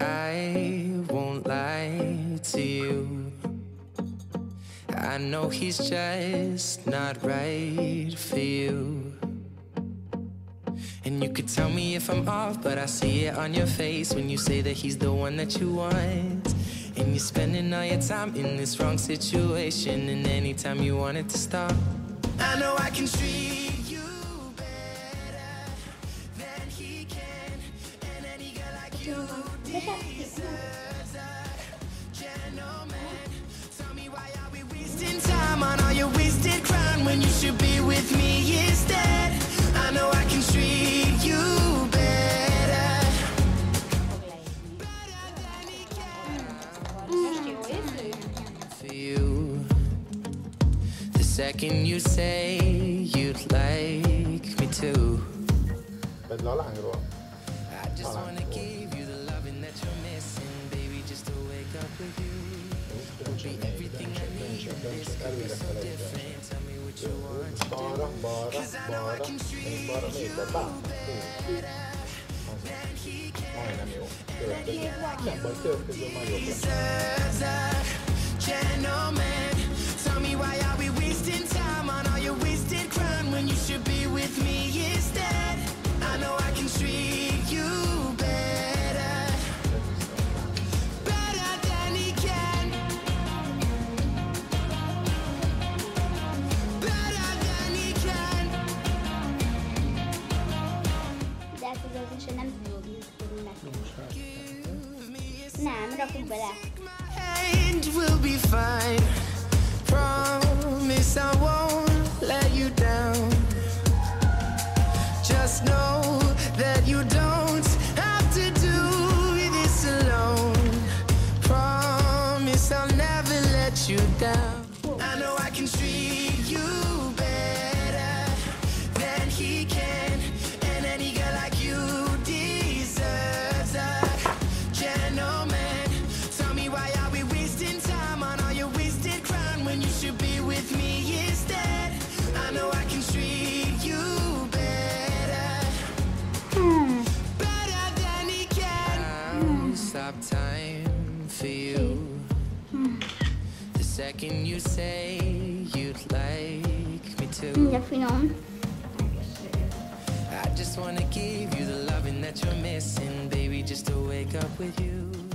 I won't lie to you. I know he's just not right for you. And you could tell me if I'm off, but I see it on your face when you say that he's the one that you want. And you're spending all your time in this wrong situation, and anytime you want it to stop, I know I can treat you better than he can. And any girl like you deserves a gentleman. Tell me, why are we wasting time on all your wasted crown when you should be with me instead? I know I can treat you better than he can. For you, the second you say you'd like me to, เป็นล้อหลังอยู่หรอ I just wanna give you the loving that you're missing, baby, just to wake up with you. Be everything I need. This could be so different. Tell me what you want to do. 'Cause I know I can treat you better than he can. And he deserves a gentleman. Tell me, why are we wasting time on all your wasted crown when you should be with me instead? I know I can treat you better than he can. Better than he can. Därför behöver jag känna mig Nej, men då får vi det. And we'll be fine. Promise I won't let you down. Just know that you don't have to do this alone. Promise I'll never let you down. I know I can treat you better than he can. And any girl like you deserves a gentleman. Tell me, why are we wasting time on all your wasted crown when you should be with me instead? I know I can treat you better than he can. I'll stop time for you. The second you say you'd like me to, Jag får någon. I just wanna give you the loving that you're missing, baby, just to wake up with you.